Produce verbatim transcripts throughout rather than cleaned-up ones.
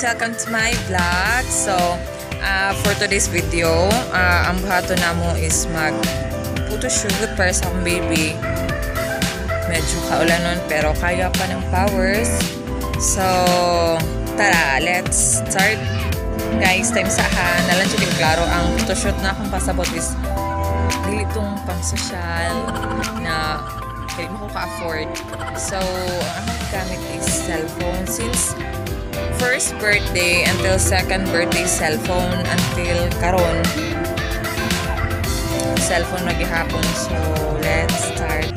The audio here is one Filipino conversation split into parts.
guys, welcome to my vlog. So uh, for today's video, uh, ang buhato na mo is mag photoshoot para sa akong baby. Medyo kaulan nun pero kaya pa ng powers. So tara, let's start guys. Time sa ha, nalang siya din klaro ang photoshoot na akong pasabot is dili itong pang social na hindi mo ko ka-afford. So ang akong gamit is cellphone since first birthday until second birthday cellphone until karon cellphone nagihapon. So let's start.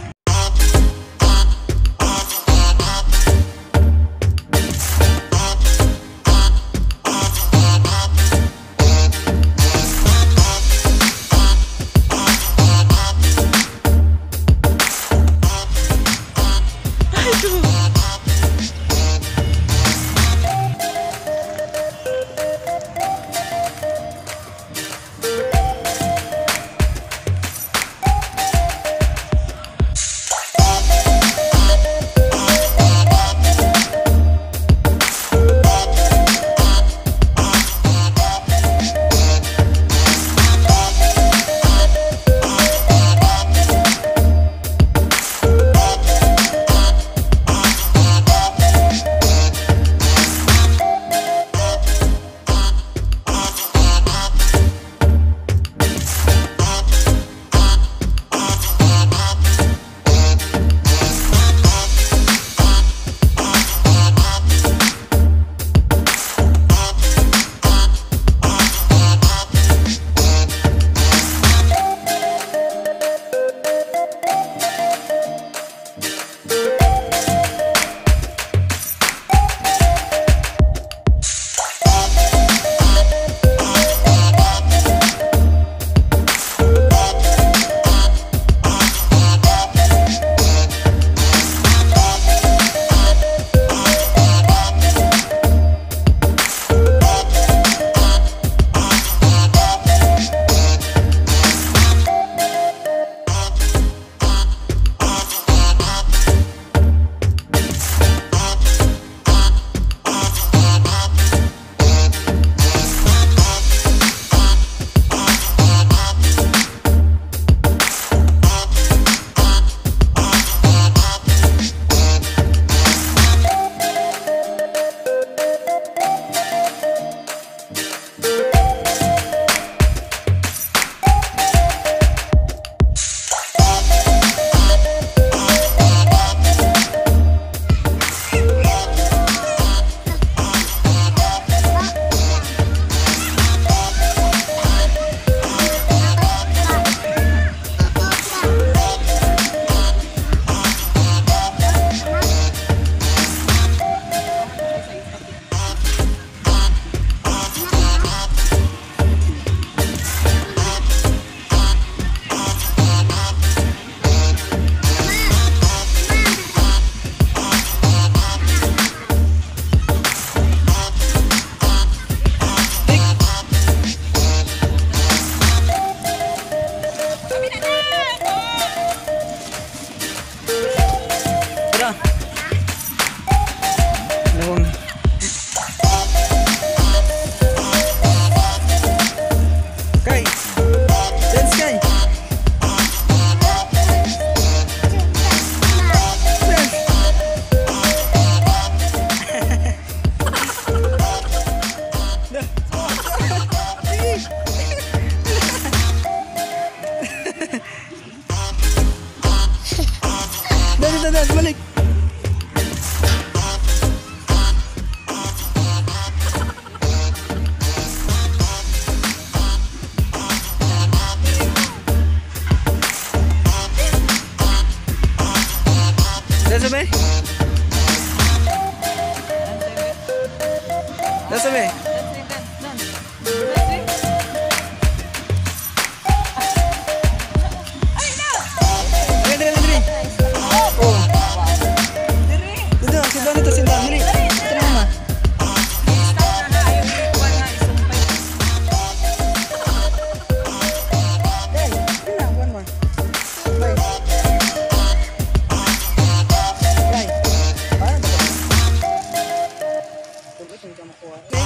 Balik. Dah sampai? Dah sampai? Thank you.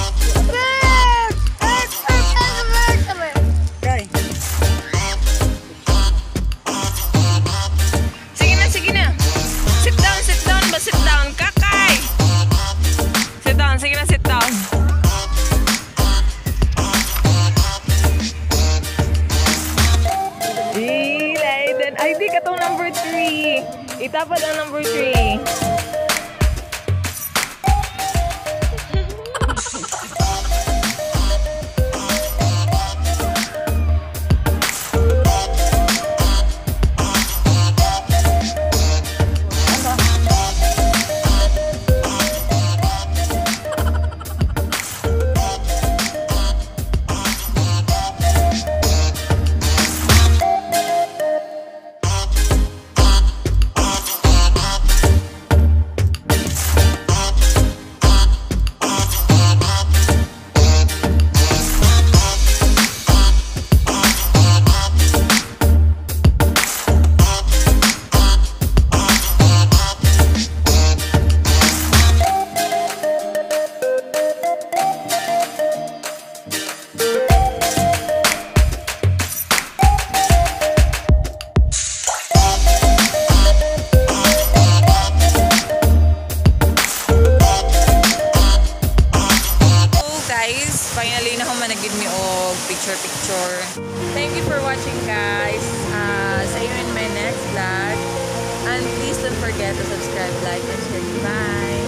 Ay, di ka tong number three. Itapad ang number three. Finally, na human nag-give me og picture-picture. Thank you for watching, guys. Uh, see you in my next vlog. And please don't forget to subscribe, like, and share. Bye!